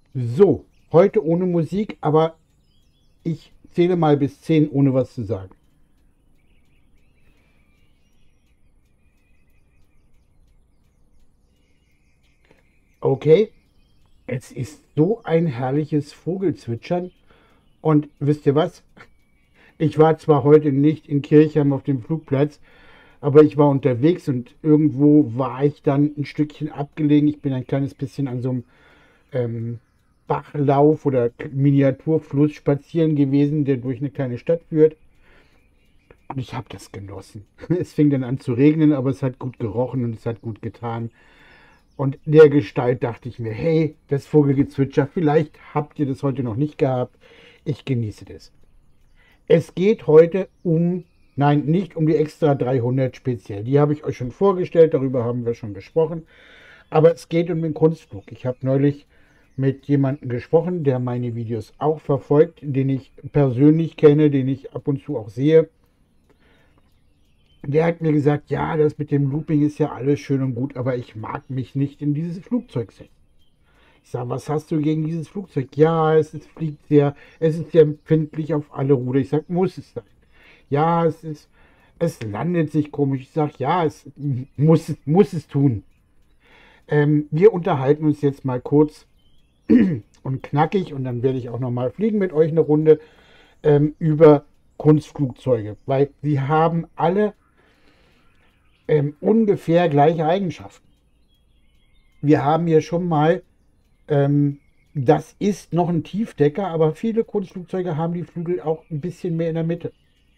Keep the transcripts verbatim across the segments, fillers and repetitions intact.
So, heute ohne Musik, aber ich zähle mal bis zehn, ohne was zu sagen. Okay, es ist so ein herrliches Vogelzwitschern. Und wisst ihr was? Ich war zwar heute nicht in Kirchheim auf dem Flugplatz, aber ich war unterwegs und irgendwo war ich dann ein Stückchen abgelegen. Ich bin ein kleines bisschen an so einem ähm, Bachlauf oder Miniaturfluss spazieren gewesen, der durch eine kleine Stadt führt. Und ich habe das genossen. Es fing dann an zu regnen, aber es hat gut gerochen und es hat gut getan. Und der Gestalt dachte ich mir, hey, das Vogelgezwitscher, vielleicht habt ihr das heute noch nicht gehabt. Ich genieße das. Es geht heute um, nein, nicht um die Extra dreihundert speziell. Die habe ich euch schon vorgestellt, darüber haben wir schon gesprochen. Aber es geht um den Kunstflug. Ich habe neulich mit jemandem gesprochen, der meine Videos auch verfolgt, den ich persönlich kenne, den ich ab und zu auch sehe. Der hat mir gesagt, ja, das mit dem Looping ist ja alles schön und gut, aber ich mag mich nicht in dieses Flugzeug setzen. Ich sage, was hast du gegen dieses Flugzeug? Ja, es ist, fliegt sehr, es ist sehr empfindlich auf alle Ruder. Ich sage, muss es sein? Ja, es ist, es landet sich komisch. Ich sage, ja, es muss, muss es tun. Ähm, wir unterhalten uns jetzt mal kurz und knackig und dann werde ich auch noch mal fliegen mit euch eine Runde ähm, über Kunstflugzeuge, weil sie haben alle ähm, ungefähr gleiche Eigenschaften. Wir haben hier schon mal, ähm, das ist noch ein Tiefdecker, aber viele Kunstflugzeuge haben die Flügel auch ein bisschen mehr in der Mitte.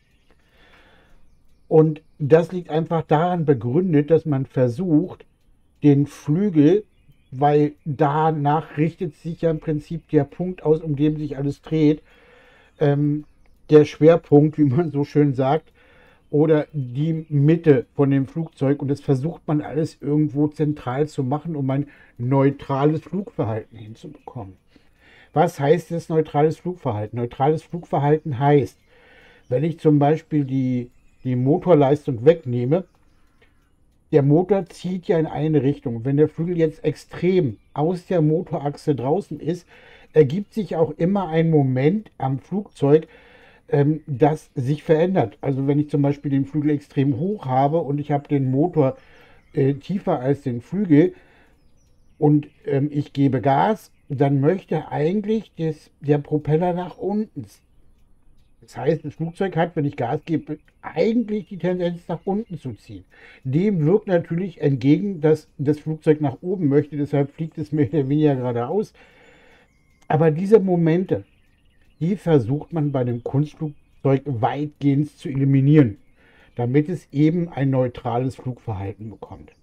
Und das liegt einfach daran begründet, dass man versucht, den Flügel, weil danach richtet sich ja im Prinzip der Punkt aus, um den sich alles dreht, ähm, der Schwerpunkt, wie man so schön sagt, oder die Mitte von dem Flugzeug. Und das versucht man alles irgendwo zentral zu machen, um ein neutrales Flugverhalten hinzubekommen. Was heißt das neutrales Flugverhalten? Neutrales Flugverhalten heißt, wenn ich zum Beispiel die, die Motorleistung wegnehme, der Motor zieht ja in eine Richtung. Wenn der Flügel jetzt extrem aus der Motorachse draußen ist, ergibt sich auch immer ein Moment am Flugzeug, ähm, das sich verändert. Also wenn ich zum Beispiel den Flügel extrem hoch habe und ich habe den Motor äh, tiefer als den Flügel und ähm, ich gebe Gas, dann möchte eigentlich das, der Propeller nach unten. Das heißt, das Flugzeug hat, wenn ich Gas gebe, eigentlich die Tendenz nach unten zu ziehen. Dem wirkt natürlich entgegen, dass das Flugzeug nach oben möchte, deshalb fliegt es mehr oder weniger geradeaus. Aber diese Momente, die versucht man bei dem Kunstflugzeug weitgehend zu eliminieren, damit es eben ein neutrales Flugverhalten bekommt.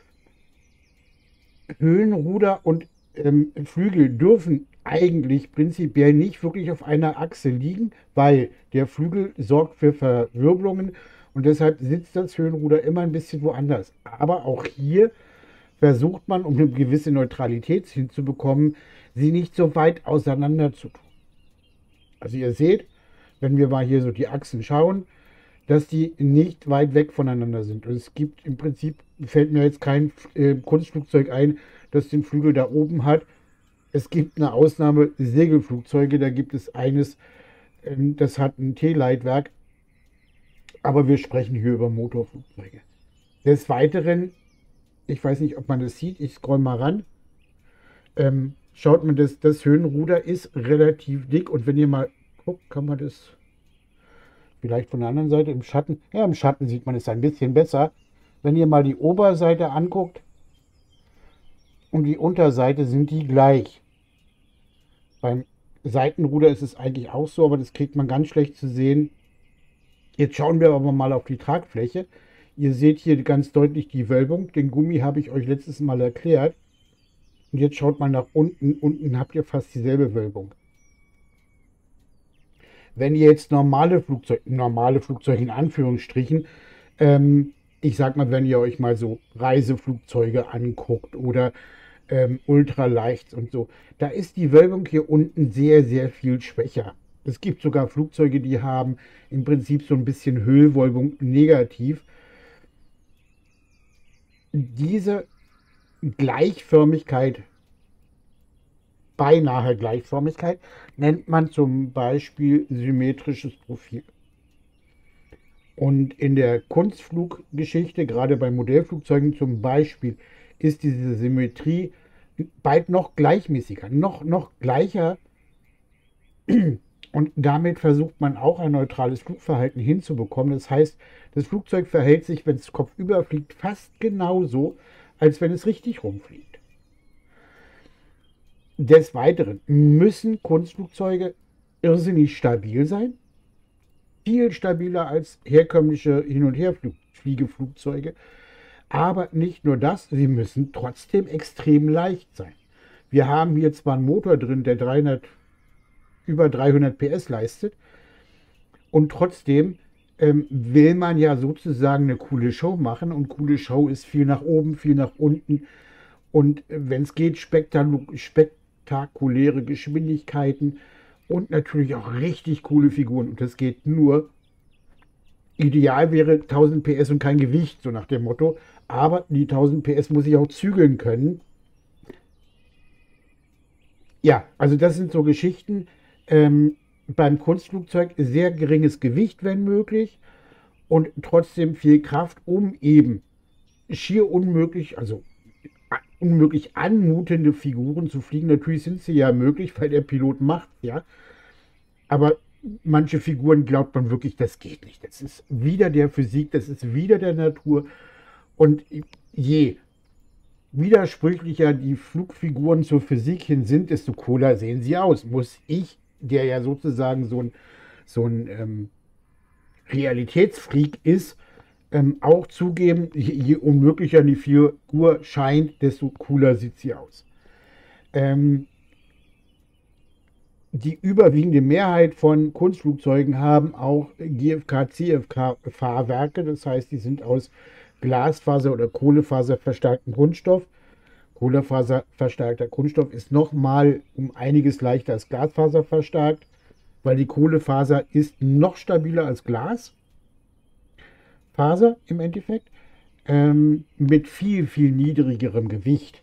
Höhenruder und ähm, Flügel dürfen eigentlich prinzipiell nicht wirklich auf einer Achse liegen, weil der Flügel sorgt für Verwirbelungen und deshalb sitzt das Höhenruder immer ein bisschen woanders. Aber auch hier versucht man, um eine gewisse Neutralität hinzubekommen, sie nicht so weit auseinander zu tun. Also ihr seht, wenn wir mal hier so die Achsen schauen, dass die nicht weit weg voneinander sind. Und es gibt im Prinzip, fällt mir jetzt kein äh, Kunstflugzeug ein, das den Flügel da oben hat. Es gibt eine Ausnahme, Segelflugzeuge, da gibt es eines, ähm, das hat ein T-Leitwerk, aber wir sprechen hier über Motorflugzeuge. Des Weiteren, ich weiß nicht, ob man das sieht, ich scroll mal ran, ähm, schaut man, das, das Höhenruder ist relativ dick und wenn ihr mal guckt, kann man das vielleicht von der anderen Seite im Schatten. Ja, im Schatten sieht man es ein bisschen besser. Wenn ihr mal die Oberseite anguckt und die Unterseite, sind die gleich. Beim Seitenruder ist es eigentlich auch so, aber das kriegt man ganz schlecht zu sehen. Jetzt schauen wir aber mal auf die Tragfläche. Ihr seht hier ganz deutlich die Wölbung. Den Gummi habe ich euch letztes Mal erklärt. Und jetzt schaut mal nach unten. Unten habt ihr fast dieselbe Wölbung. Wenn ihr jetzt normale Flugzeuge, normale Flugzeuge in Anführungsstrichen, ähm, ich sag mal, wenn ihr euch mal so Reiseflugzeuge anguckt oder ähm, ultraleicht und so, da ist die Wölbung hier unten sehr, sehr viel schwächer. Es gibt sogar Flugzeuge, die haben im Prinzip so ein bisschen Hüllwölbung negativ. Diese Gleichförmigkeit beinahe Gleichförmigkeit, nennt man zum Beispiel symmetrisches Profil. Und in der Kunstfluggeschichte, gerade bei Modellflugzeugen zum Beispiel, ist diese Symmetrie bald noch gleichmäßiger, noch, noch gleicher. Und damit versucht man auch ein neutrales Flugverhalten hinzubekommen. Das heißt, das Flugzeug verhält sich, wenn es kopfüber fliegt, fast genauso, als wenn es richtig rumfliegt. Des Weiteren müssen Kunstflugzeuge irrsinnig stabil sein. Viel stabiler als herkömmliche Hin- und Herfliegeflugzeuge. Aber nicht nur das, sie müssen trotzdem extrem leicht sein. Wir haben hier zwar einen Motor drin, der dreihundert, über dreihundert P S leistet, und trotzdem ähm, will man ja sozusagen eine coole Show machen, und coole Show ist viel nach oben, viel nach unten und äh, wenn es geht, spektakuläre Geschwindigkeiten und natürlich auch richtig coole Figuren, und das geht nur, ideal wäre tausend P S und kein Gewicht, so nach dem Motto, aber die tausend P S muss ich auch zügeln können. Ja, also das sind so Geschichten. Ähm, beim Kunstflugzeug sehr geringes Gewicht, wenn möglich, und trotzdem viel Kraft, um eben schier unmöglich, also unmöglich anmutende Figuren zu fliegen. Natürlich sind sie ja möglich, weil der Pilot macht, ja. Aber manche Figuren glaubt man wirklich, das geht nicht. Das ist wieder der Physik, das ist wieder der Natur. Und je widersprüchlicher die Flugfiguren zur Physik hin sind, desto cooler sehen sie aus. Muss ich, der ja sozusagen so ein, so ein ähm, Realitätsfreak ist, ähm, auch zugeben, je, je unmöglicher die Figur scheint, desto cooler sieht sie aus. Ähm, die überwiegende Mehrheit von Kunstflugzeugen haben auch G F K, C F K-Fahrwerke, das heißt, die sind aus Glasfaser oder Kohlefaser verstärktem Kunststoff. Kohlefaser verstärkter Kunststoff ist nochmal um einiges leichter als Glasfaser verstärkt, weil die Kohlefaser ist noch stabiler als Glasfaser im Endeffekt, ähm, mit viel, viel niedrigerem Gewicht.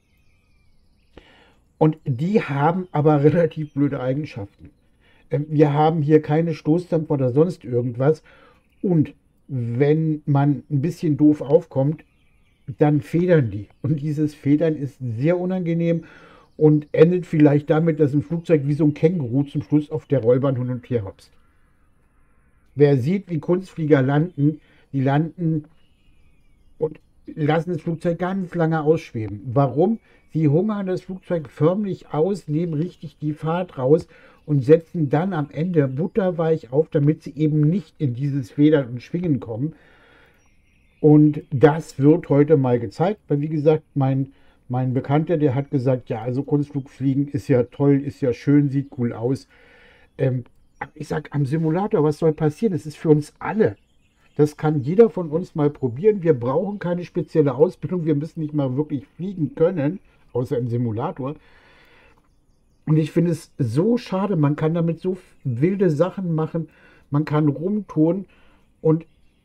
Und die haben aber relativ blöde Eigenschaften. Ähm, wir haben hier keine Stoßdämpfer oder sonst irgendwas. Und wenn man ein bisschen doof aufkommt, dann federn die. Und dieses Federn ist sehr unangenehm und endet vielleicht damit, dass ein Flugzeug wie so ein Känguru zum Schluss auf der Rollbahn hin und her hopst. Wer sieht, wie Kunstflieger landen, die landen und lassen das Flugzeug ganz lange ausschweben. Warum? Sie hungern das Flugzeug förmlich aus, nehmen richtig die Fahrt raus und setzen dann am Ende butterweich auf, damit sie eben nicht in dieses Federn und Schwingen kommen. Und das wird heute mal gezeigt, weil wie gesagt, mein, mein Bekannter, der hat gesagt, ja, also Kunstflugfliegen ist ja toll, ist ja schön, sieht cool aus. Ähm, ich sage, am Simulator, was soll passieren? Das ist für uns alle. Das kann jeder von uns mal probieren. Wir brauchen keine spezielle Ausbildung. Wir müssen nicht mal wirklich fliegen können, außer im Simulator. Und ich finde es so schade. Man kann damit so wilde Sachen machen. Man kann rumtun. Und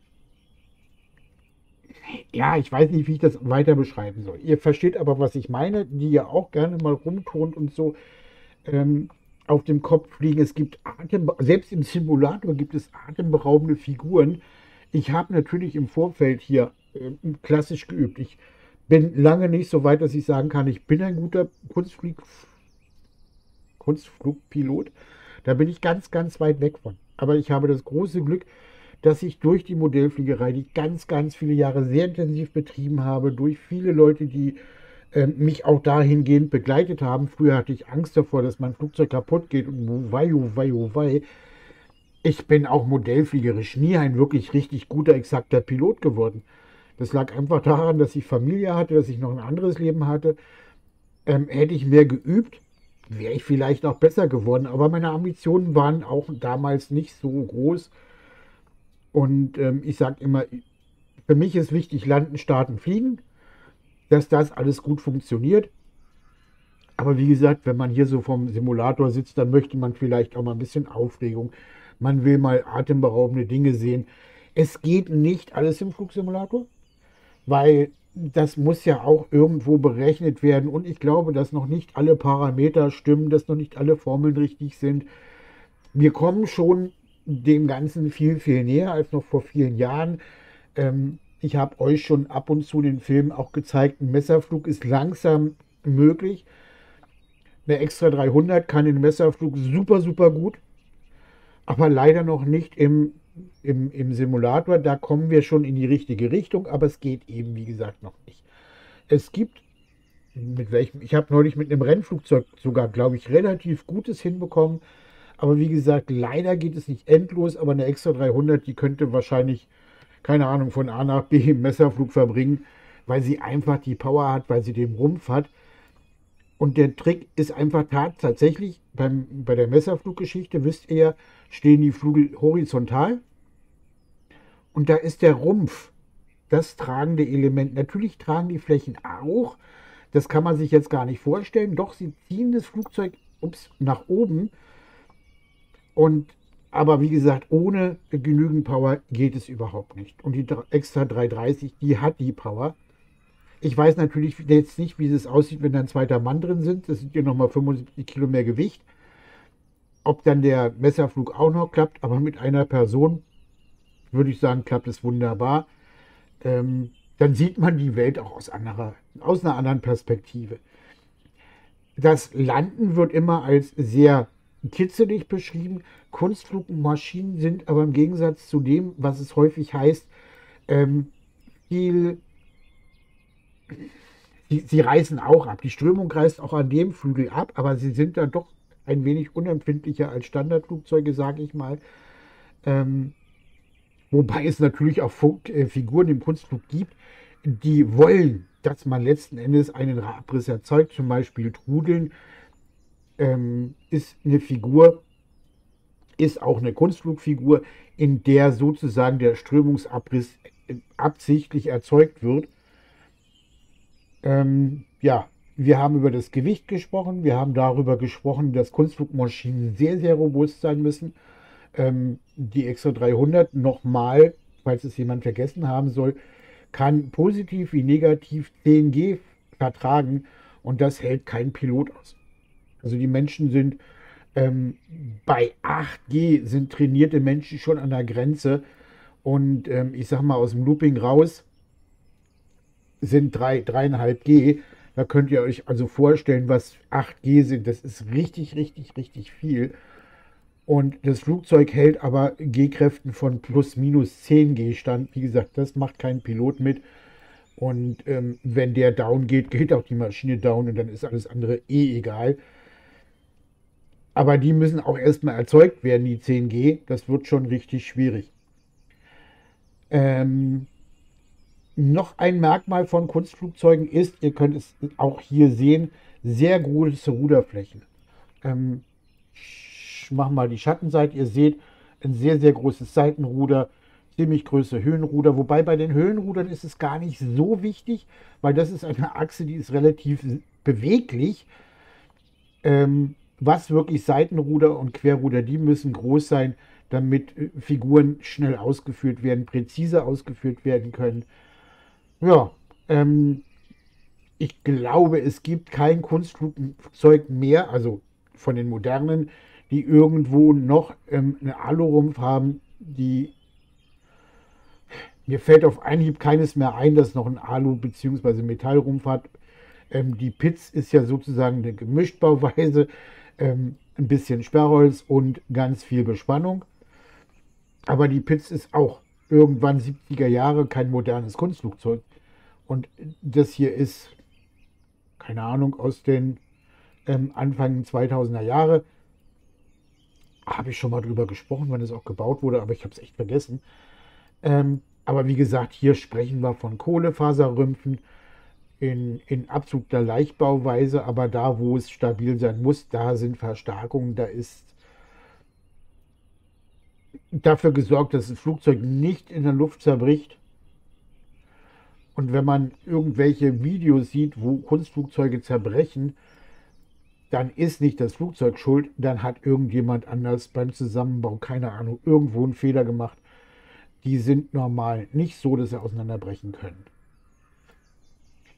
ja, ich weiß nicht, wie ich das weiter beschreiben soll. Ihr versteht aber, was ich meine, die ja auch gerne mal rumturnt und so ähm, auf dem Kopf fliegen. Es gibt Atem, selbst im Simulator gibt es atemberaubende Figuren. Ich habe natürlich im Vorfeld hier äh, klassisch geübt. Ich bin lange nicht so weit, dass ich sagen kann, ich bin ein guter Kunstflug, Kunstflugpilot. Da bin ich ganz, ganz weit weg von. Aber ich habe das große Glück, dass ich durch die Modellfliegerei, die ich ganz, ganz viele Jahre sehr intensiv betrieben habe, durch viele Leute, die äh, mich auch dahingehend begleitet haben. Früher hatte ich Angst davor, dass mein Flugzeug kaputt geht und wei, oh wei, oh wei. Ich bin auch modellfliegerisch nie ein wirklich richtig guter, exakter Pilot geworden. Das lag einfach daran, dass ich Familie hatte, dass ich noch ein anderes Leben hatte. Ähm, hätte ich mehr geübt, wäre ich vielleicht auch besser geworden. Aber meine Ambitionen waren auch damals nicht so groß. Und ähm, ich sage immer, für mich ist wichtig, landen, starten, fliegen, dass das alles gut funktioniert. Aber wie gesagt, wenn man hier so vom Simulator sitzt, dann möchte man vielleicht auch mal ein bisschen Aufregung. Man will mal atemberaubende Dinge sehen. Es geht nicht alles im Flugsimulator, weil das muss ja auch irgendwo berechnet werden. Und ich glaube, dass noch nicht alle Parameter stimmen, dass noch nicht alle Formeln richtig sind. Wir kommen schon dem Ganzen viel, viel näher als noch vor vielen Jahren. Ähm, ich habe euch schon ab und zu den Filmen auch gezeigt, ein Messerflug ist langsam möglich. Eine Extra dreihundert kann den Messerflug super, super gut, aber leider noch nicht im, im, im Simulator. Da kommen wir schon in die richtige Richtung, aber es geht eben, wie gesagt, noch nicht. Es gibt, mit welchem, ich habe neulich mit einem Rennflugzeug sogar, glaube ich, relativ Gutes hinbekommen. Aber wie gesagt, leider geht es nicht endlos, aber eine Extra dreihundert, die könnte wahrscheinlich, keine Ahnung, von A nach B im Messerflug verbringen, weil sie einfach die Power hat, weil sie den Rumpf hat. Und der Trick ist einfach tat- tatsächlich, beim, bei der Messerfluggeschichte, wisst ihr ja, stehen die Flügel horizontal und da ist der Rumpf das tragende Element. Natürlich tragen die Flächen auch, das kann man sich jetzt gar nicht vorstellen, doch sie ziehen das Flugzeug ups, nach oben. Und aber wie gesagt, ohne genügend Power geht es überhaupt nicht. Und die Extra dreihundertdreißig, die hat die Power. Ich weiß natürlich jetzt nicht, wie es aussieht, wenn da ein zweiter Mann drin sind. Das sind ja nochmal fünfundsiebzig Kilo mehr Gewicht. Ob dann der Messerflug auch noch klappt, aber mit einer Person würde ich sagen, klappt es wunderbar. Ähm, dann sieht man die Welt auch aus, anderer, aus einer anderen Perspektive. Das Landen wird immer als sehr kitzelig beschrieben. Kunstflugmaschinen sind aber im Gegensatz zu dem, was es häufig heißt, ähm, viel, sie, sie reißen auch ab. Die Strömung reißt auch an dem Flügel ab, aber sie sind dann doch ein wenig unempfindlicher als Standardflugzeuge, sage ich mal. Ähm, wobei es natürlich auch Funk, äh, Figuren im Kunstflug gibt, die wollen, dass man letzten Endes einen Abriss erzeugt, zum Beispiel Trudeln. Ähm, ist eine Figur, ist auch eine Kunstflugfigur, in der sozusagen der Strömungsabriss absichtlich erzeugt wird. Ähm, ja, wir haben über das Gewicht gesprochen, wir haben darüber gesprochen, dass Kunstflugmaschinen sehr, sehr robust sein müssen. Ähm, die Extra dreihundert nochmal, falls es jemand vergessen haben soll, kann positiv wie negativ zehn G vertragen und das hält kein Pilot aus. Also die Menschen sind ähm, bei acht G sind trainierte Menschen schon an der Grenze und ähm, ich sag mal aus dem Looping raus sind drei, dreieinhalb G. Da könnt ihr euch also vorstellen, was acht G sind. Das ist richtig, richtig, richtig viel. Und das Flugzeug hält aber G-Kräften von plus minus zehn G stand. Wie gesagt, das macht kein Pilot mit. Und ähm, wenn der down geht, geht auch die Maschine down und dann ist alles andere eh egal. Aber die müssen auch erstmal erzeugt werden, die zehn G. Das wird schon richtig schwierig. Ähm, noch ein Merkmal von Kunstflugzeugen ist, ihr könnt es auch hier sehen, sehr große Ruderflächen. Ähm, ich mache mal die Schattenseite. Ihr seht ein sehr, sehr großes Seitenruder, ziemlich große Höhenruder. Wobei bei den Höhenrudern ist es gar nicht so wichtig, weil das ist eine Achse, die ist relativ beweglich. Ähm, was wirklich Seitenruder und Querruder, die müssen groß sein, damit äh, Figuren schnell ausgeführt werden, präzise ausgeführt werden können. Ja, ähm, ich glaube, es gibt kein Kunstflugzeug mehr, also von den modernen, die irgendwo noch ähm, einen Alurumpf haben. Die, mir fällt auf Anhieb keines mehr ein, das noch einen Alu- bzw. Metallrumpf hat. Ähm, die Pitz ist ja sozusagen eine Gemischtbauweise, ähm, ein bisschen Sperrholz und ganz viel Bespannung. Aber die Pitz ist auch irgendwann siebziger Jahre kein modernes Kunstflugzeug. Und das hier ist, keine Ahnung, aus den ähm, Anfang zweitausender Jahre. Habe ich schon mal drüber gesprochen, wann es auch gebaut wurde, aber ich habe es echt vergessen. Ähm, aber wie gesagt, hier sprechen wir von Kohlefaserrümpfen in, in absoluter Leichtbauweise, aber da, wo es stabil sein muss, da sind Verstärkungen, da ist dafür gesorgt, dass das Flugzeug nicht in der Luft zerbricht. Und wenn man irgendwelche Videos sieht, wo Kunstflugzeuge zerbrechen, dann ist nicht das Flugzeug schuld, dann hat irgendjemand anders beim Zusammenbau, keine Ahnung, irgendwo einen Fehler gemacht. Die sind normal nicht so, dass sie auseinanderbrechen können.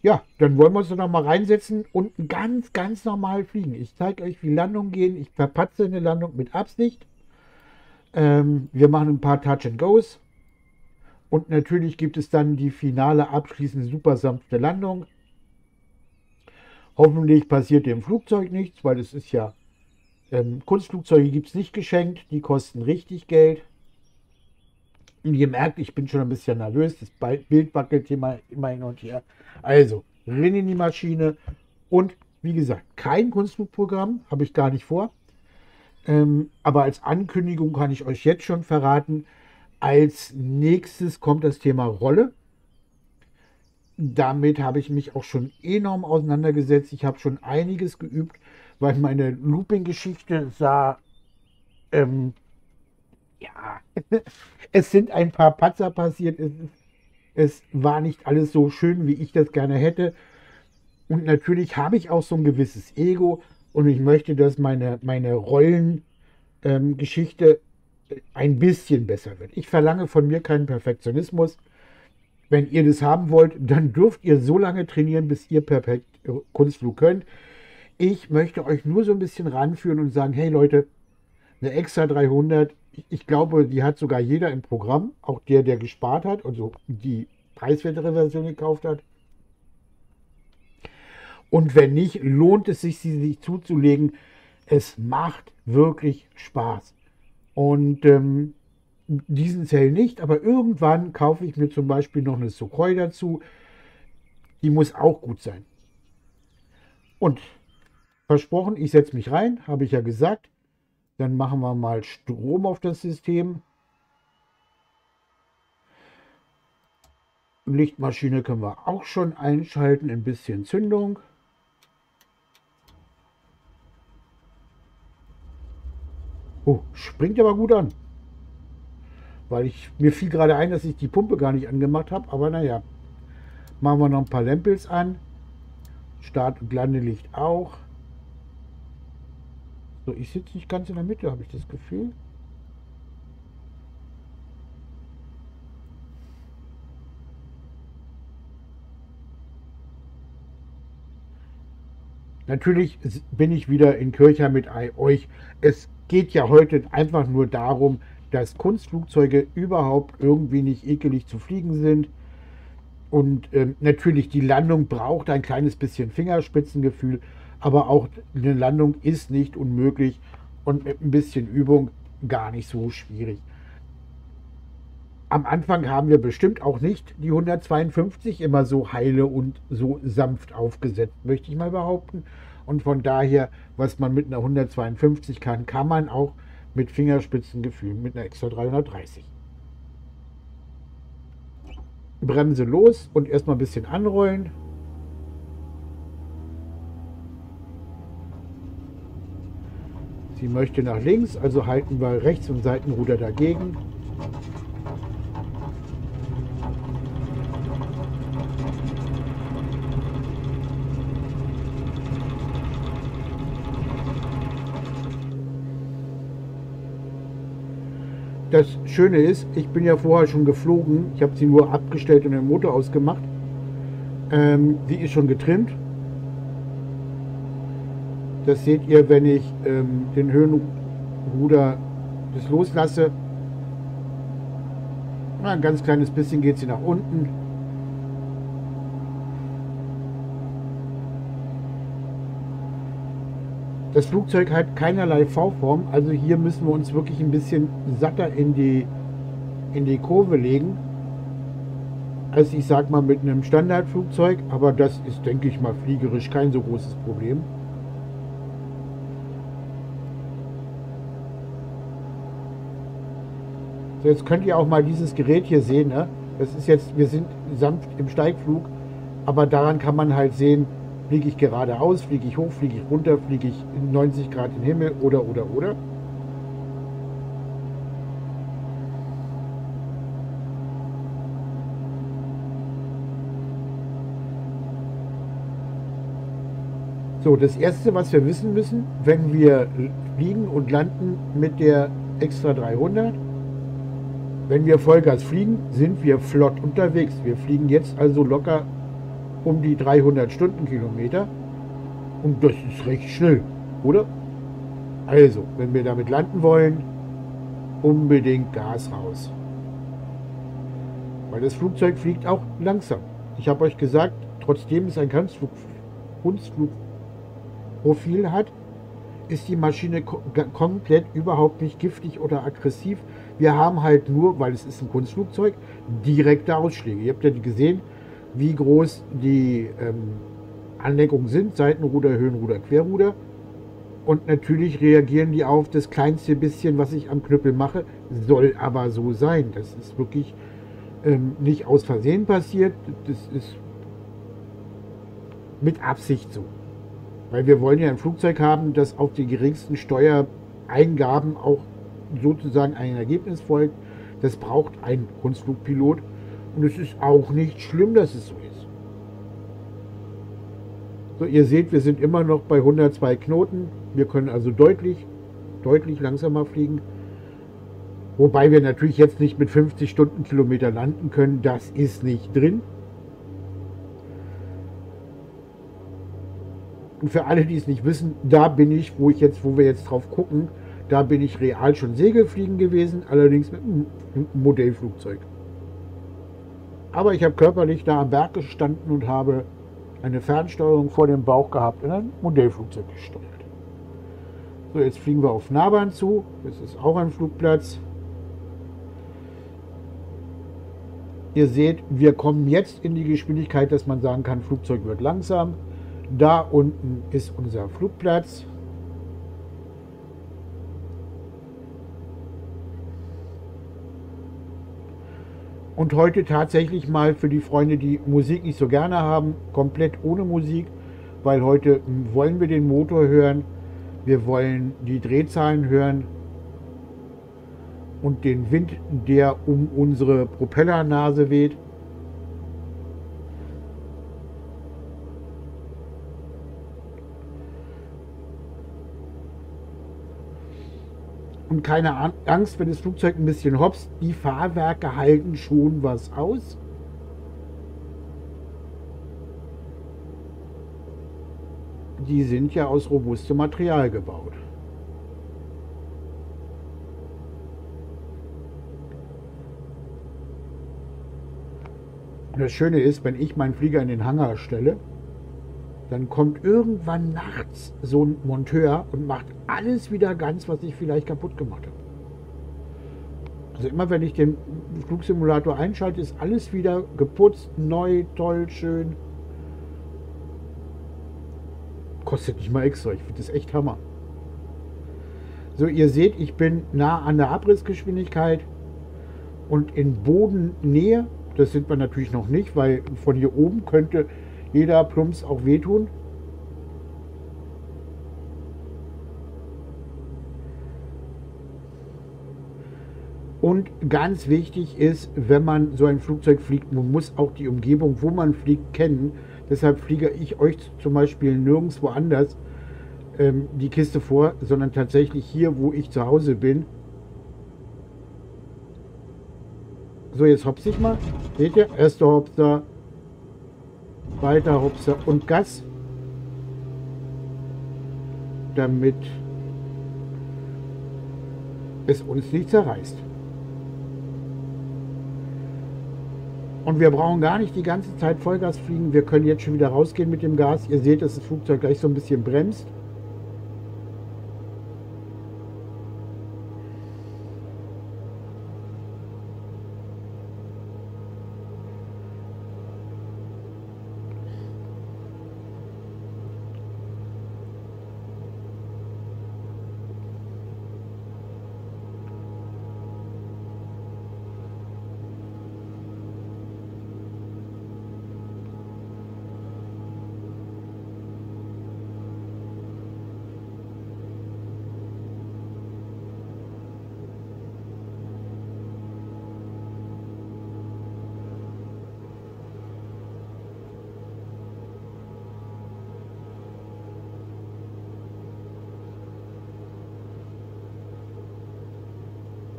ja, dann wollen wir uns doch noch mal reinsetzen und ganz, ganz normal fliegen. Ich zeige euch, wie Landungen gehen. Ich verpatze eine Landung mit Absicht. Ähm, wir machen ein paar Touch and Goes. Und natürlich gibt es dann die finale, abschließende, super sanfte Landung. Hoffentlich passiert dem Flugzeug nichts, weil es ist ja, ähm, Kunstflugzeuge gibt es nicht geschenkt. Die kosten richtig Geld. Und ihr merkt, ich bin schon ein bisschen nervös. Das Bild wackelt immer, immer hin und her. Also, rein in die Maschine. Und wie gesagt, kein Kunstflugprogramm, habe ich gar nicht vor. Ähm, aber als Ankündigung kann ich euch jetzt schon verraten, als nächstes kommt das Thema Rolle. Damit habe ich mich auch schon enorm auseinandergesetzt. Ich habe schon einiges geübt, weil meine Looping-Geschichte sah, ähm, ja, es sind ein paar Patzer passiert. Es, es war nicht alles so schön, wie ich das gerne hätte. Und natürlich habe ich auch so ein gewisses Ego und ich möchte, dass meine, meine Rollengeschichte ähm, ein bisschen besser wird. Ich verlange von mir keinen Perfektionismus. Wenn ihr das haben wollt, dann dürft ihr so lange trainieren, bis ihr perfekt Kunstflug könnt. Ich möchte euch nur so ein bisschen ranführen und sagen, hey Leute, eine Extra dreihundert, ich glaube, die hat sogar jeder im Programm, auch der, der gespart hat, also die preiswertere Version gekauft hat. Und wenn nicht, lohnt es sich, sie sich zuzulegen. Es macht wirklich Spaß. Und ähm, diesen Zell nicht, aber irgendwann kaufe ich mir zum Beispiel noch eine Sukhoi dazu. Die muss auch gut sein. Und versprochen, ich setze mich rein, habe ich ja gesagt. Dann machen wir mal Strom auf das System. Lichtmaschine können wir auch schon einschalten, ein bisschen Zündung. Oh, springt aber gut an. Weil ich, mir fiel gerade ein, dass ich die Pumpe gar nicht angemacht habe, aber naja. Machen wir noch ein paar Lämpels an. Start- und Landelicht auch. So, ich sitze nicht ganz in der Mitte, habe ich das Gefühl. Natürlich bin ich wieder in Kirchheim mit euch. Es geht ja heute einfach nur darum, dass Kunstflugzeuge überhaupt irgendwie nicht ekelig zu fliegen sind. Und ähm, natürlich, die Landung braucht ein kleines bisschen Fingerspitzengefühl, aber auch eine Landung ist nicht unmöglich und mit ein bisschen Übung gar nicht so schwierig. Am Anfang haben wir bestimmt auch nicht die hundertzweiundfünfzig immer so heile und so sanft aufgesetzt, möchte ich mal behaupten. Und von daher, was man mit einer hundertzweiundfünfzig kann, kann man auch mit Fingerspitzengefühl mit einer Extra dreihundertdreißig. Bremse los und erstmal ein bisschen anrollen. Sie möchte nach links, also halten wir Rechts- und Seitenruder dagegen. Das Schöne ist, ich bin ja vorher schon geflogen. Ich habe sie nur abgestellt und den Motor ausgemacht. Ähm, sie ist schon getrimmt. Das seht ihr, wenn ich ähm, den Höhenruder das loslasse. Na, ein ganz kleines bisschen geht sie nach unten. Das Flugzeug hat keinerlei V-Form, also hier müssen wir uns wirklich ein bisschen satter in die, in die Kurve legen, als ich sag mal mit einem Standardflugzeug, aber das ist, denke ich mal, fliegerisch kein so großes Problem. So, jetzt könnt ihr auch mal dieses Gerät hier sehen, ne? Das ist jetzt, wir sind sanft im Steigflug, aber daran kann man halt sehen, fliege ich geradeaus, fliege ich hoch, fliege ich runter, fliege ich neunzig Grad in den Himmel oder, oder, oder. So, das Erste, was wir wissen müssen, wenn wir fliegen und landen mit der Extra dreihundert, wenn wir Vollgas fliegen, sind wir flott unterwegs. Wir fliegen jetzt also locker um die dreihundert Stundenkilometer. Und das ist recht schnell, oder? Also, wenn wir damit landen wollen, unbedingt Gas raus. Weil das Flugzeug fliegt auch langsam. Ich habe euch gesagt, trotzdem es ein Kunstflug, Kunstflugprofil hat, ist die Maschine ko komplett überhaupt nicht giftig oder aggressiv. Wir haben halt nur, weil es ist ein Kunstflugzeug, direkte Ausschläge. Ihr habt ja gesehen, wie groß die ähm, Anlenkungen sind, Seitenruder, Höhenruder, Querruder. Und natürlich reagieren die auf das kleinste bisschen, was ich am Knüppel mache. Soll aber so sein. Das ist wirklich ähm, nicht aus Versehen passiert. Das ist mit Absicht so. Weil wir wollen ja ein Flugzeug haben, das auf die geringsten Steuereingaben auch sozusagen ein Ergebnis folgt. Das braucht ein Kunstflugpilot. Und es ist auch nicht schlimm, dass es so ist. So, ihr seht, wir sind immer noch bei hundertzwei Knoten. Wir können also deutlich, deutlich langsamer fliegen. Wobei wir natürlich jetzt nicht mit fünfzig Stundenkilometer landen können. Das ist nicht drin. Und für alle, die es nicht wissen, da bin ich, wo ich jetzt, wo wir jetzt drauf gucken, da bin ich real schon Segelfliegen gewesen, allerdings mit einem Modellflugzeug. Aber ich habe körperlich da am Berg gestanden und habe eine Fernsteuerung vor dem Bauch gehabt und ein Modellflugzeug gesteuert. So, jetzt fliegen wir auf Nabern zu. Das ist auch ein Flugplatz. Ihr seht, wir kommen jetzt in die Geschwindigkeit, dass man sagen kann, Flugzeug wird langsam. Da unten ist unser Flugplatz. Und heute tatsächlich mal für die Freunde, die Musik nicht so gerne haben, komplett ohne Musik, weil heute wollen wir den Motor hören, wir wollen die Drehzahlen hören und den Wind, der um unsere Propellernase weht. Und keine Angst, wenn das Flugzeug ein bisschen hopst, die Fahrwerke halten schon was aus. Die sind ja aus robustem Material gebaut. Und das Schöne ist, wenn ich meinen Flieger in den Hangar stelle, dann kommt irgendwann nachts so ein Monteur und macht alles wieder ganz, was ich vielleicht kaputt gemacht habe. Also immer wenn ich den Flugsimulator einschalte, ist alles wieder geputzt, neu, toll, schön. Kostet nicht mal extra, ich finde das echt Hammer. So, ihr seht, ich bin nah an der Abrissgeschwindigkeit und in Bodennähe. Das sind wir natürlich noch nicht, weil von hier oben könnte jeder Plumps auch wehtun. Und ganz wichtig ist, wenn man so ein Flugzeug fliegt, man muss auch die Umgebung, wo man fliegt, kennen. Deshalb fliege ich euch zum Beispiel nirgendwo anders ähm, die Kiste vor, sondern tatsächlich hier, wo ich zu Hause bin. So, jetzt hopse ich mal. Seht ihr? Erster Hopser, weiter Hopser und Gas. Damit es uns nicht zerreißt. Und wir brauchen gar nicht die ganze Zeit Vollgas fliegen. Wir können jetzt schon wieder rausgehen mit dem Gas. Ihr seht, dass das Flugzeug gleich so ein bisschen bremst.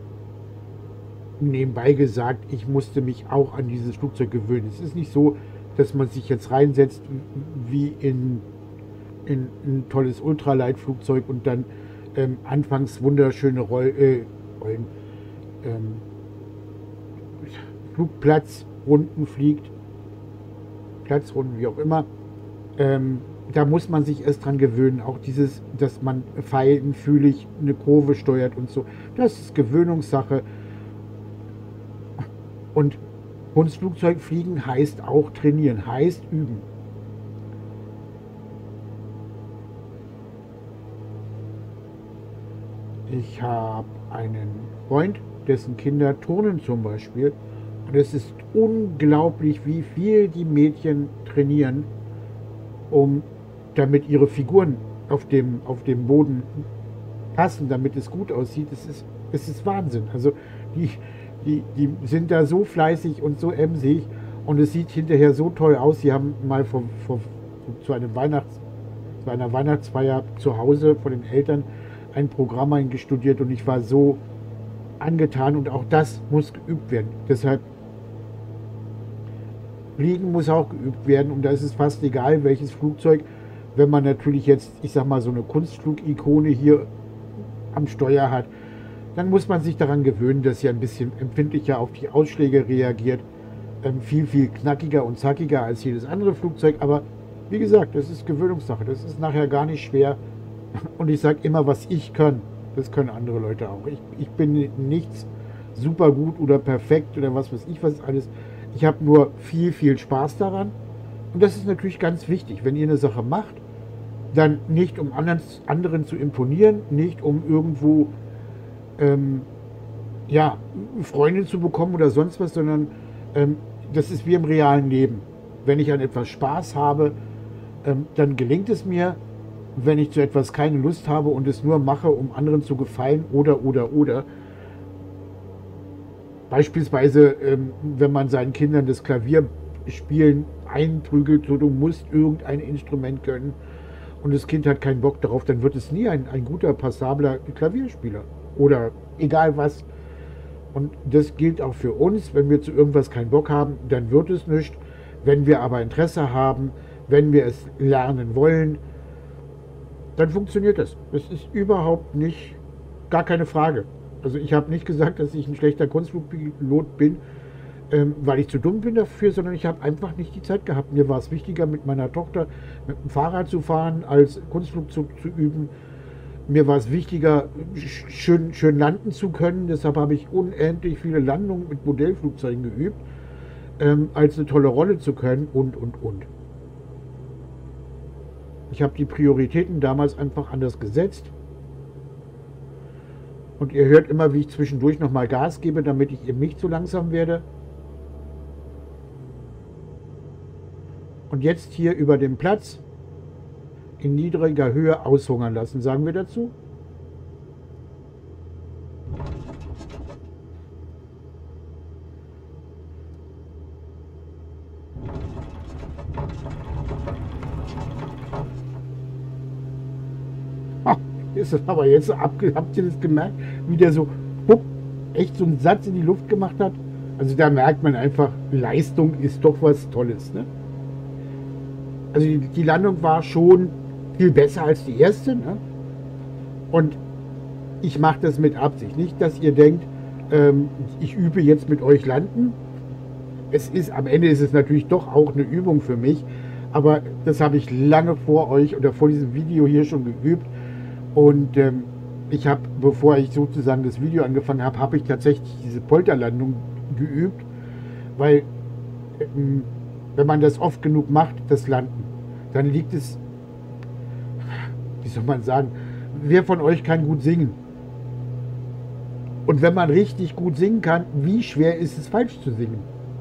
Nebenbei gesagt, ich musste mich auch an dieses Flugzeug gewöhnen. Es ist nicht so, dass man sich jetzt reinsetzt wie in, in ein tolles Ultraleitflugzeug und dann ähm, anfangs wunderschöne Roll, äh, Rollen, ähm, Flugplatzrunden fliegt, Platzrunden, wie auch immer. Ähm, da muss man sich erst dran gewöhnen. Auch dieses, dass man feinfühlig eine Kurve steuert und so. Das ist Gewöhnungssache. Und Kunstflugzeugfliegen heißt auch trainieren, heißt üben. Ich habe einen Freund, dessen Kinder turnen zum Beispiel. Und es ist unglaublich, wie viel die Mädchen trainieren, um damit ihre Figuren auf dem, auf dem Boden passen, damit es gut aussieht. Es ist, es ist Wahnsinn. Also die, die, die sind da so fleißig und so emsig und es sieht hinterher so toll aus. Sie haben mal vor, vor, zu, einem Weihnachts, zu einer Weihnachtsfeier zu Hause von den Eltern ein Programm eingestudiert und ich war so angetan und auch das muss geübt werden. Deshalb Fliegen muss auch geübt werden und da ist es fast egal, welches Flugzeug. Wenn man natürlich jetzt, ich sag mal, so eine Kunstflugikone hier am Steuer hat, dann muss man sich daran gewöhnen, dass sie ein bisschen empfindlicher auf die Ausschläge reagiert. Ähm, viel, viel knackiger und zackiger als jedes andere Flugzeug. Aber wie gesagt, das ist Gewöhnungssache. Das ist nachher gar nicht schwer. Und ich sage immer, was ich kann, das können andere Leute auch. Ich, ich bin nichts super gut oder perfekt oder was weiß ich was alles. Ich habe nur viel, viel Spaß daran. Und das ist natürlich ganz wichtig, wenn ihr eine Sache macht, dann nicht um anderen, anderen zu imponieren, nicht um irgendwo ähm, ja, Freunde zu bekommen oder sonst was, sondern ähm, das ist wie im realen Leben. Wenn ich an etwas Spaß habe, ähm, dann gelingt es mir. Wenn ich zu etwas keine Lust habe und es nur mache, um anderen zu gefallen oder, oder, oder. Beispielsweise, ähm, wenn man seinen Kindern das Klavierspielen einprügelt, so du musst irgendein Instrument können und das Kind hat keinen Bock darauf, dann wird es nie ein, ein guter, passabler Klavierspieler oder egal was. Und das gilt auch für uns, wenn wir zu irgendwas keinen Bock haben, dann wird es nicht. Wenn wir aber Interesse haben, wenn wir es lernen wollen, dann funktioniert das. Das ist überhaupt nicht, gar keine Frage. Also ich habe nicht gesagt, dass ich ein schlechter Kunstflugpilot bin, ähm, weil ich zu dumm bin dafür, sondern ich habe einfach nicht die Zeit gehabt. Mir war es wichtiger, mit meiner Tochter mit dem Fahrrad zu fahren, als Kunstflugzeug zu üben. Mir war es wichtiger, schön, schön landen zu können. Deshalb habe ich unendlich viele Landungen mit Modellflugzeugen geübt, ähm, als eine tolle Rolle zu können und, und, und. Ich habe die Prioritäten damals einfach anders gesetzt. Und ihr hört immer, wie ich zwischendurch nochmal Gas gebe, damit ich eben nicht zu langsam werde. Und jetzt hier über den Platz in niedriger Höhe aushungern lassen, sagen wir dazu. Ist das aber jetzt so abge... Habt ihr das gemerkt, wie der so hup, echt so einen Satz in die Luft gemacht hat? Also da merkt man einfach, Leistung ist doch was Tolles. Ne? Also die, die Landung war schon viel besser als die erste. Ne? Und ich mache das mit Absicht. Nicht, dass ihr denkt, ähm, ich übe jetzt mit euch landen. Es ist, am Ende ist es natürlich doch auch eine Übung für mich. Aber das habe ich lange vor euch oder vor diesem Video hier schon geübt. Und ähm, ich habe, bevor ich sozusagen das Video angefangen habe, habe ich tatsächlich diese Polterlandung geübt, weil ähm, wenn man das oft genug macht, das Landen, dann liegt es, wie soll man sagen, wer von euch kann gut singen? Und wenn man richtig gut singen kann, wie schwer ist es, falsch zu singen?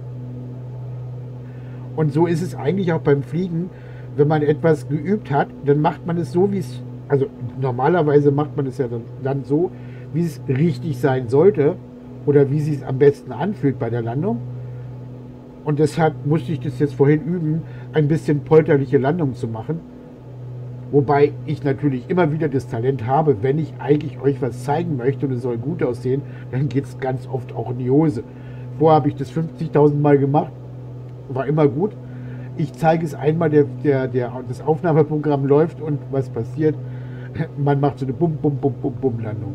Und so ist es eigentlich auch beim Fliegen, wenn man etwas geübt hat, dann macht man es so, wie es Also normalerweise macht man es ja dann so, wie es richtig sein sollte oder wie es sich am besten anfühlt bei der Landung. Und deshalb musste ich das jetzt vorhin üben, ein bisschen polterliche Landung zu machen. Wobei ich natürlich immer wieder das Talent habe, wenn ich eigentlich euch was zeigen möchte und es soll gut aussehen, dann geht es ganz oft auch in die Hose. Vorher habe ich das fünfzigtausend Mal gemacht, war immer gut. ich zeige es einmal, der, der, der, das Aufnahmeprogramm läuft und was passiert? Man macht so eine Bum, Bum, Bum, Bum, Bum Landung.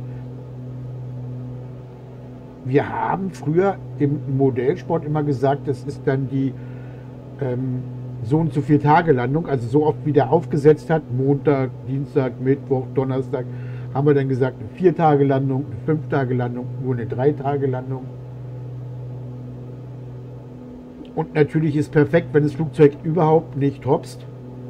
Wir haben früher im Modellsport immer gesagt, das ist dann die ähm, so und so viel Tage Landung, also so oft wie der aufgesetzt hat, Montag, Dienstag, Mittwoch, Donnerstag, haben wir dann gesagt, eine vier Tage Landung, eine fünf Tage Landung, nur eine drei Tage Landung. Und natürlich ist perfekt, wenn das Flugzeug überhaupt nicht hopst.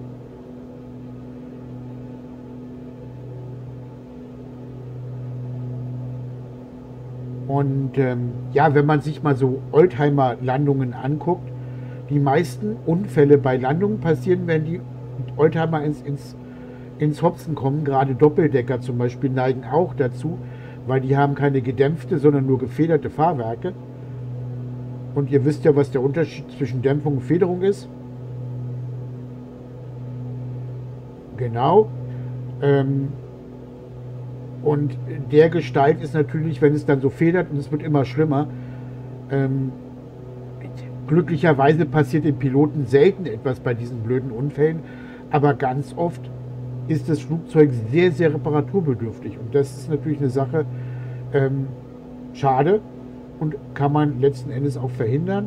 Und ähm, ja, wenn man sich mal so Oldtimer-Landungen anguckt, die meisten Unfälle bei Landungen passieren, wenn die Oldtimer ins, ins, ins Hopsen kommen. Gerade Doppeldecker zum Beispiel neigen auch dazu, weil die haben keine gedämpfte, sondern nur gefederte Fahrwerke. Und ihr wisst ja, was der Unterschied zwischen Dämpfung und Federung ist. Genau. Ähm, und der Gestalt ist natürlich, wenn es dann so federt und es wird immer schlimmer. Ähm, glücklicherweise passiert den Piloten selten etwas bei diesen blöden Unfällen, aber ganz oft ist das Flugzeug sehr, sehr reparaturbedürftig. Und das ist natürlich eine Sache, ähm, schade und kann man letzten Endes auch verhindern.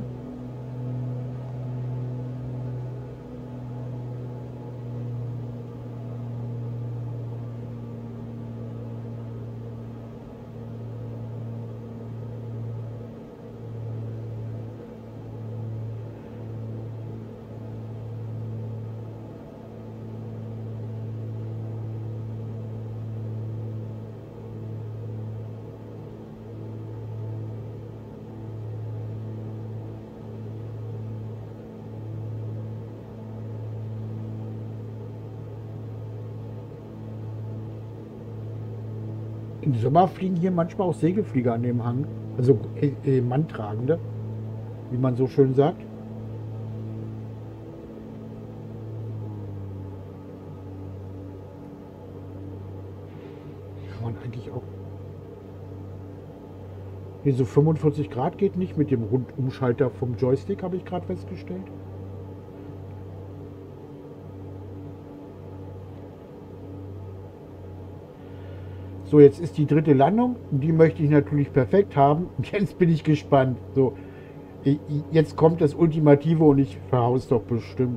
Im Sommer fliegen hier manchmal auch Segelflieger an dem Hang, also äh, äh, Manntragende, wie man so schön sagt. Kann man eigentlich auch. Hier so fünfundvierzig Grad geht nicht mit dem Rundumschalter vom Joystick, habe ich gerade festgestellt. So, jetzt ist die dritte Landung. Die möchte ich natürlich perfekt haben. Jetzt bin ich gespannt. So, jetzt kommt das Ultimative und ich verhaus doch bestimmt.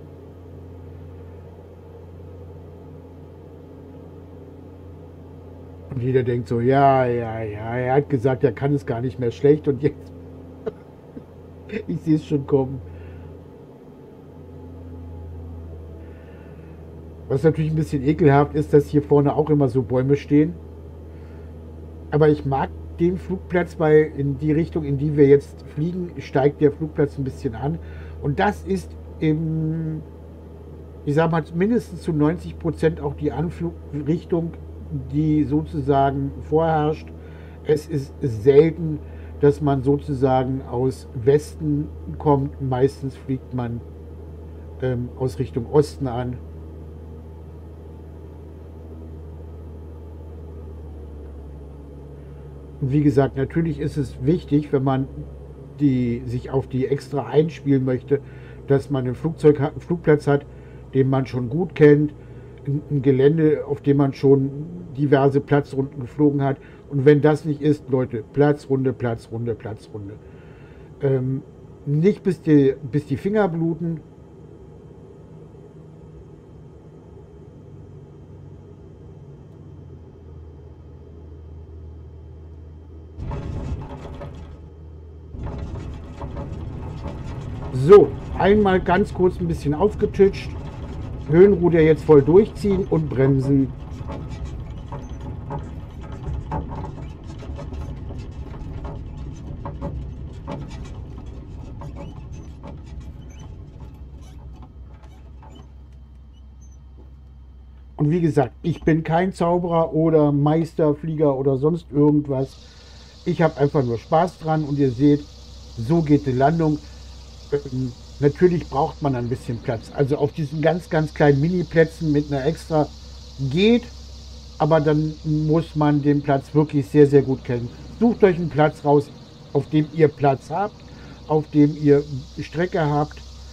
Und jeder denkt so, ja, ja, ja, er hat gesagt, er kann es gar nicht mehr schlecht und jetzt, ich sehe es schon kommen. Was natürlich ein bisschen ekelhaft ist, dass hier vorne auch immer so Bäume stehen. Aber ich mag den Flugplatz, weil in die Richtung, in die wir jetzt fliegen, steigt der Flugplatz ein bisschen an. Und das ist im, ich sage mal, mindestens zu neunzig Prozent auch die Anflugrichtung, die sozusagen vorherrscht. Es ist selten, dass man sozusagen aus Westen kommt. Meistens fliegt man ähm, aus Richtung Osten an. Und wie gesagt, natürlich ist es wichtig, wenn man die, sich auf die extra einspielen möchte, dass man einen Flugzeug, einen Flugplatz hat, den man schon gut kennt, ein, ein Gelände, auf dem man schon diverse Platzrunden geflogen hat. Und wenn das nicht ist, Leute, Platzrunde, Platzrunde, Platzrunde. Ähm, nicht bis die, bis die Finger bluten. So, einmal ganz kurz ein bisschen aufgetitscht, Höhenruder jetzt voll durchziehen und bremsen. Und wie gesagt, ich bin kein Zauberer oder Meisterflieger oder sonst irgendwas. Ich habe einfach nur Spaß dran und ihr seht, so geht die Landung. Ähm, natürlich braucht man ein bisschen Platz. Also auf diesen ganz, ganz kleinen Mini-Plätzen mit einer extra geht, aber dann muss man den Platz wirklich sehr, sehr gut kennen. Sucht euch einen Platz raus, auf dem ihr Platz habt, auf dem ihr Strecke habt.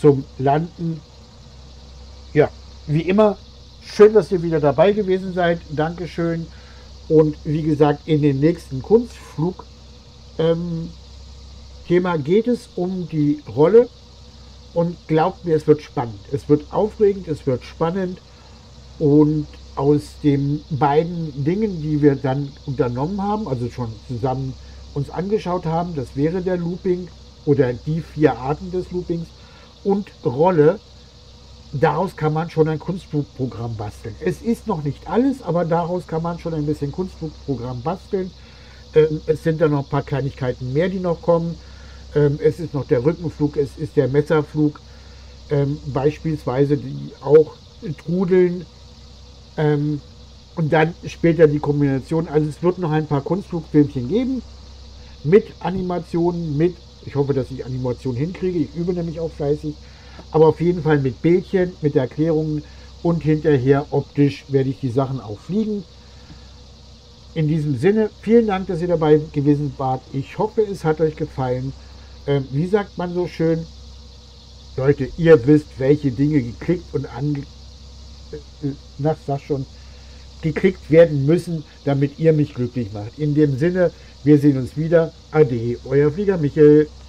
zum Landen. Ja, wie immer, schön, dass ihr wieder dabei gewesen seid. Dankeschön. Und wie gesagt, in den nächsten Kunstflug ähm, Thema geht es um die Rolle. Und glaubt mir, es wird spannend. Es wird aufregend, es wird spannend. Und aus den beiden Dingen, die wir dann unternommen haben, also schon zusammen uns angeschaut haben, das wäre der Looping oder die vier Arten des Loopings und Rolle, daraus kann man schon ein Kunstflugprogramm basteln. Es ist noch nicht alles, aber daraus kann man schon ein bisschen Kunstflugprogramm basteln. Ähm, es sind dann noch ein paar Kleinigkeiten mehr, die noch kommen. Ähm, es ist noch der Rückenflug, es ist der Messerflug, ähm, beispielsweise, die auch trudeln. Ähm, und dann später die Kombination. Also es wird noch ein paar Kunstflugfilmchen geben mit Animationen, mit, ich hoffe, dass ich Animationen hinkriege, ich übe nämlich auch fleißig, aber auf jeden Fall mit Bildchen, mit Erklärungen und hinterher optisch werde ich die Sachen auch fliegen. In diesem Sinne, vielen Dank, dass ihr dabei gewesen wart. Ich hoffe, es hat euch gefallen. Ähm, wie sagt man so schön? Leute, ihr wisst, welche Dinge geklickt und ange... Äh, na, sag schon, geklickt werden müssen, damit ihr mich glücklich macht. In dem Sinne, wir sehen uns wieder. Ade, euer Flieger Michel.